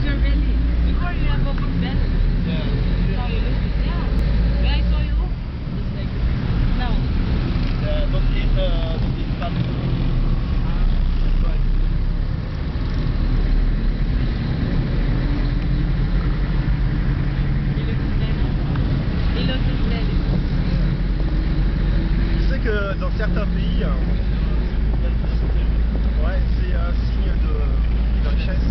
really? Before you have a big belly. Yeah. How you look it? Yeah. When I saw you, it's like no. Don't eat fat. That's right. He looks steady. He looks steady. Tu sais que dans certains pays, ouais, c'est un signe de richesse.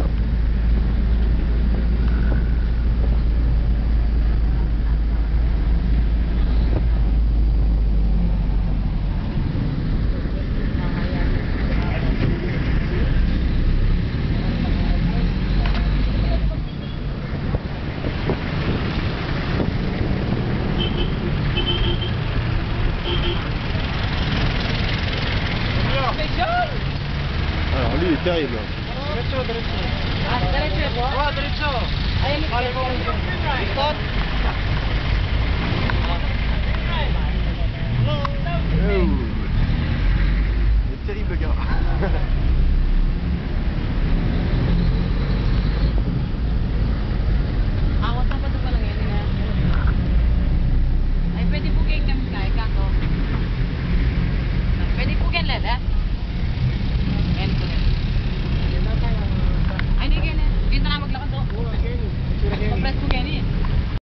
Alors lui il est terrible. Derecho, derecho. Ah, derecho. Ah, derecho. Ahí me Vale, vamos.